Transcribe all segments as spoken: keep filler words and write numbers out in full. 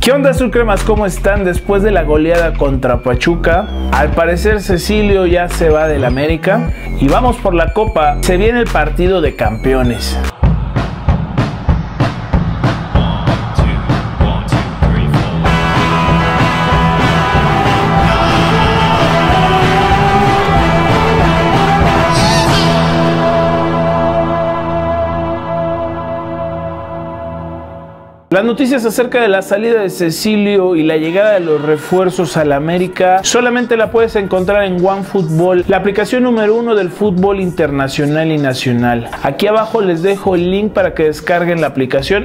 ¿Qué onda, Azulcremas? ¿Cómo están? Después de la goleada contra Pachuca, al parecer Cecilio ya se va del América y vamos por la Copa. Se viene el partido de campeones. Las noticias acerca de la salida de Cecilio y la llegada de los refuerzos al América solamente la puedes encontrar en OneFootball, la aplicación número uno del fútbol internacional y nacional. Aquí abajo les dejo el link para que descarguen la aplicación.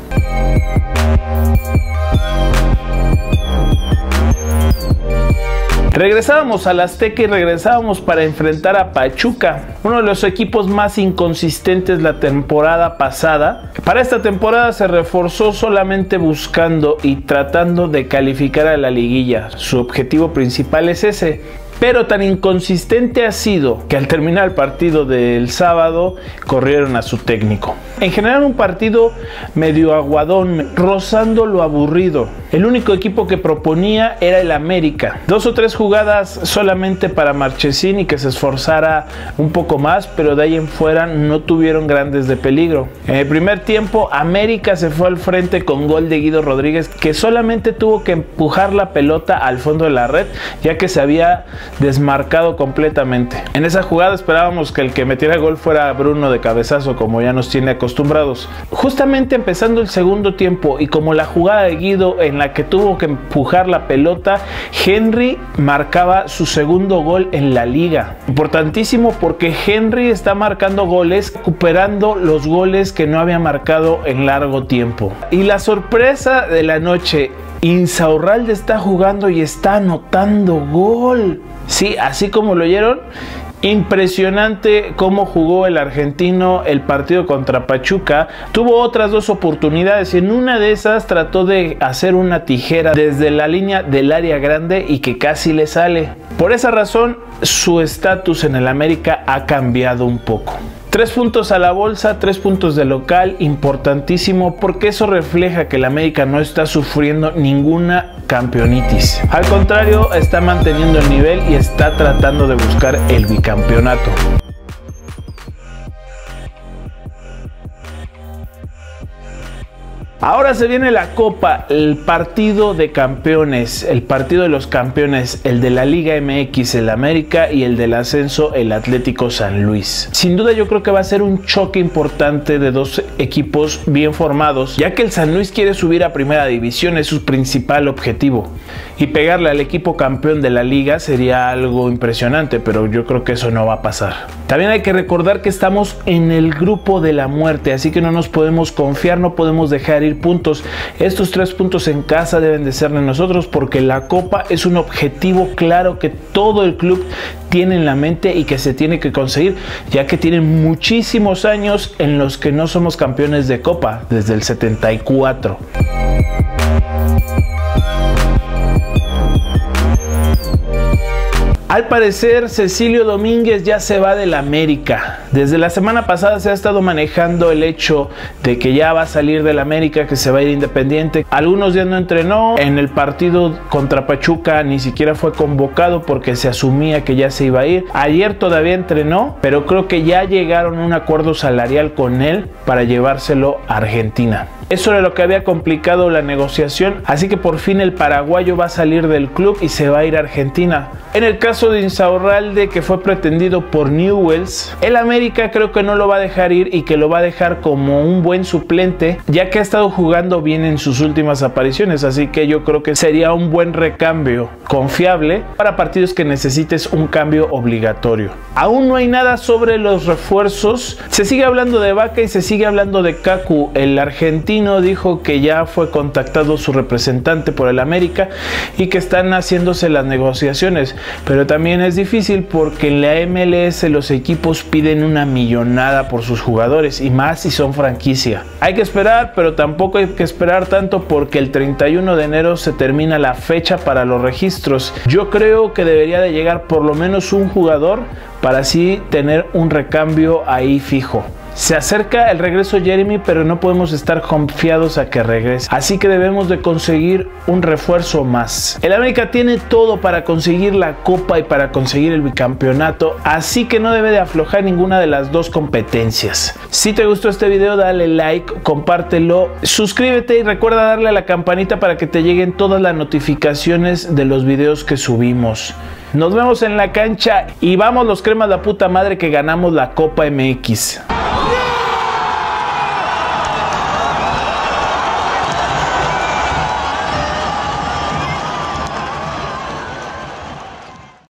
Regresábamos al Azteca y regresábamos para enfrentar a Pachuca, uno de los equipos más inconsistentes la temporada pasada. Para esta temporada se reforzó solamente buscando y tratando de calificar a la liguilla. Su objetivo principal es ese. Pero tan inconsistente ha sido que al terminar el partido del sábado corrieron a su técnico. En general un partido medio aguadón, rozando lo aburrido. El único equipo que proponía era el América. Dos o tres jugadas solamente para Marchesín y que se esforzara un poco más, pero de ahí en fuera no tuvieron grandes de peligro. En el primer tiempo América se fue al frente con gol de Guido Rodríguez, que solamente tuvo que empujar la pelota al fondo de la red, ya que se había desmarcado completamente. En esa jugada esperábamos que el que metiera gol fuera Bruno de cabezazo, como ya nos tiene acostumbrados. Justamente empezando el segundo tiempo y como la jugada de Guido en la que tuvo que empujar la pelota, Henry marcaba su segundo gol en la liga. Importantísimo porque Henry está marcando goles, recuperando los goles que no había marcado en largo tiempo. Y la sorpresa de la noche, Insaurralde está jugando y está anotando gol. Sí, así como lo oyeron, impresionante cómo jugó el argentino el partido contra Pachuca. Tuvo otras dos oportunidades y en una de esas trató de hacer una tijera desde la línea del área grande y que casi le sale. Por esa razón, su estatus en el América ha cambiado un poco. Tres puntos a la bolsa, tres puntos de local, importantísimo porque eso refleja que el América no está sufriendo ninguna campeonitis. Al contrario, está manteniendo el nivel y está tratando de buscar el bicampeonato. Ahora se viene la Copa, el partido de campeones, el partido de los campeones, el de la Liga M X, el América, y el del ascenso, el Atlético San Luis. Sin duda yo creo que va a ser un choque importante de dos equipos bien formados, ya que el San Luis quiere subir a primera división, es su principal objetivo. Y pegarle al equipo campeón de la liga sería algo impresionante, pero yo creo que eso no va a pasar. También hay que recordar que estamos en el grupo de la muerte, así que no nos podemos confiar, no podemos dejar ir puntos. Estos tres puntos en casa deben de ser de nosotros porque la Copa es un objetivo claro que todo el club tiene en la mente y que se tiene que conseguir, ya que tienen muchísimos años en los que no somos campeones de Copa, desde el setenta y cuatro. Al parecer, Cecilio Domínguez ya se va del América. Desde la semana pasada se ha estado manejando el hecho de que ya va a salir del América, que se va a ir Independiente. Algunos días no entrenó. En el partido contra Pachuca ni siquiera fue convocado porque se asumía que ya se iba a ir. Ayer todavía entrenó, pero creo que ya llegaron a un acuerdo salarial con él para llevárselo a Argentina. Eso era lo que había complicado la negociación, así que por fin el paraguayo va a salir del club y se va a ir a Argentina. En el caso de Insaurralde, que fue pretendido por Newell's, el América creo que no lo va a dejar ir y que lo va a dejar como un buen suplente, ya que ha estado jugando bien en sus últimas apariciones, así que yo creo que sería un buen recambio confiable para partidos que necesites un cambio obligatorio. Aún no hay nada sobre los refuerzos, se sigue hablando de Vaca y se sigue hablando de Kaku. El argentino dijo que ya fue contactado su representante por el América y que están haciéndose las negociaciones, pero también es difícil porque en la M L S los equipos piden una millonada por sus jugadores y más si son franquicia. Hay que esperar, pero tampoco hay que esperar tanto porque el treinta y uno de enero se termina la fecha para los registros. Yo creo que debería de llegar por lo menos un jugador para así tener un recambio ahí fijo. Se acerca el regreso de Jeremy, pero no podemos estar confiados a que regrese. Así que debemos de conseguir un refuerzo más. El América tiene todo para conseguir la Copa y para conseguir el bicampeonato, así que no debe de aflojar ninguna de las dos competencias. Si te gustó este video, dale like, compártelo, suscríbete y recuerda darle a la campanita para que te lleguen todas las notificaciones de los videos que subimos. Nos vemos en la cancha y vamos los cremas la puta madre que ganamos la Copa M X.